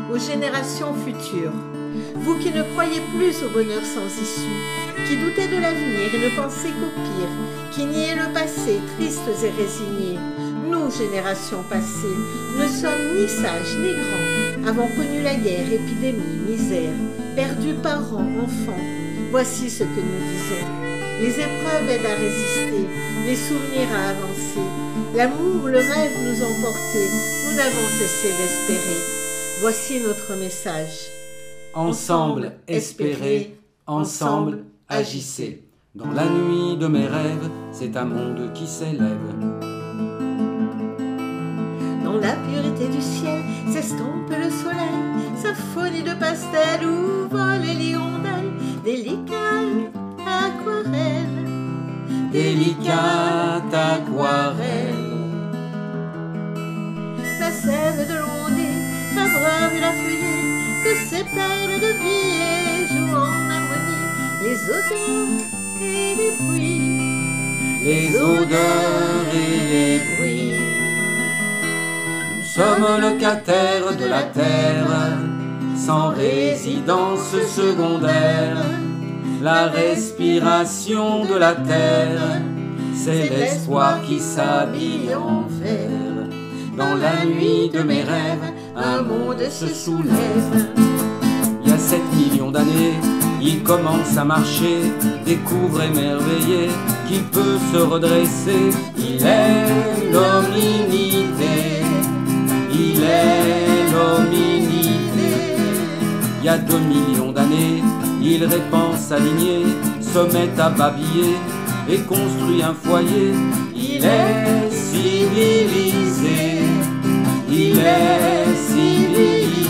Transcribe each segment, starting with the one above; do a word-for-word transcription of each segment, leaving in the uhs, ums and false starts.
aux générations futures. Vous qui ne croyez plus au bonheur sans issue, qui doutez de l'avenir et ne pensez qu'au pire, qui niez le passé, tristes et résignés. Nous, générations passées, ne sommes ni sages ni grands, avons connu la guerre, épidémie, misère, perdu parents, enfants. Voici ce que nous disons. Les épreuves aident à résister, les souvenirs à avancer. L'amour, le rêve nous ont portés, nous n'avons cessé d'espérer. Voici notre message. Ensemble, espérez, ensemble, agissez. Dans la nuit de mes rêves, c'est un monde qui s'élève. Dans la pureté du ciel s'estompe le soleil, symphonie de pastels où volent les hirondelles, délicate aquarelle, Délicate aquarelle. La sève de l'ondée abreuve la feuillée de ces perles de vie et joue en harmonie les odeurs et les bruits, Les odeurs et les bruits. Nous sommes locataires de la terre, sans résidence secondaire. La respiration de la terre, c'est l'espoir qui s'habille en vert. Dans la nuit de mes rêves, un monde se soulève. Il y a sept millions d'années, il commence à marcher, découvre émerveillé, qui peut se redresser. Il est l'hominité, il est l'hominité. Il y a deux millions d'années, il répand sa lignée, se met à babiller et construit un foyer. Il est civilisé, il est civilisé.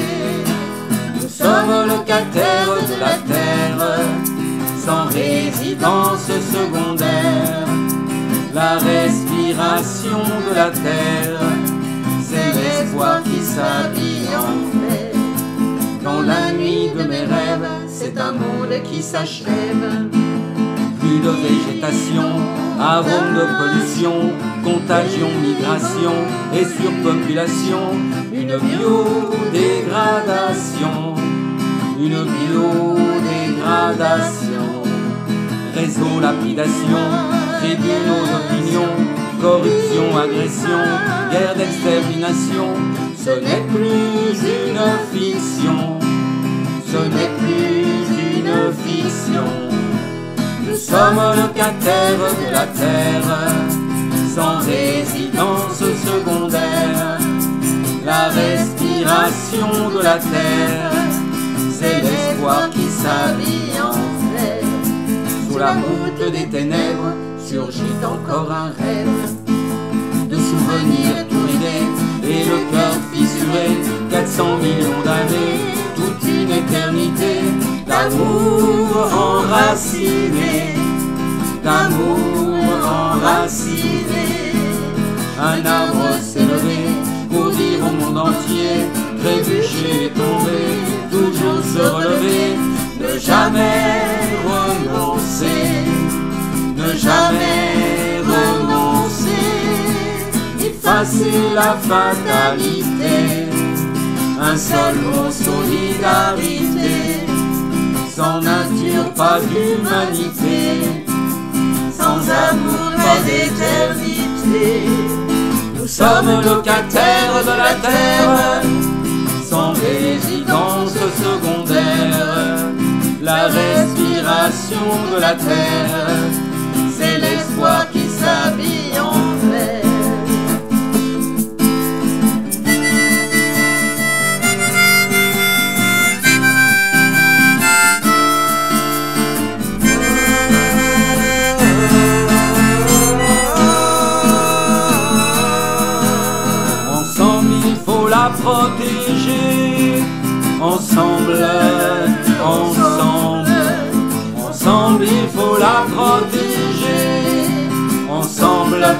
Nous sommes locataires de la terre, sans résidence secondaire. La respiration de la terre, c'est l'espoir qui s'habille en vert. Dans la nuit de mes rêves, c'est un monde qui s'achève. Plus de végétation, arôme de pollution, contagion, migration et surpopulation. Une biodégradation, une biodégradation. Réseau, lapidation, tribunaux d'opinion, corruption, agression, guerre d'extermination. Ce n'est plus une fiction, ce n'est plus une fiction. Nous sommes locataires de la terre, sans résidence secondaire. La respiration de la terre, c'est l'espoir qui s'habille en vert. Sous la voûte des ténèbres surgit encore un rêve de souvenirs tout ridés et le cœur fissuré. Quatre cents millions d'années, toute une éternité d'amour enraciné, d'amour enraciné. Un arbre s'est levé pour dire au monde entier, trébucher et tomber, toujours se relever, ne jamais renoncer, ne jamais renoncer, effacer la fatalité, un seul mot solidarité, sans nature pas d'humanité, sans amour pas d'éternité. Nous sommes locataires de la terre, sans résidence secondaire. La respiration de la terre, c'est l'espoir qui s'habille en vert. Protéger, ensemble, ensemble, ensemble il faut la protéger, ensemble,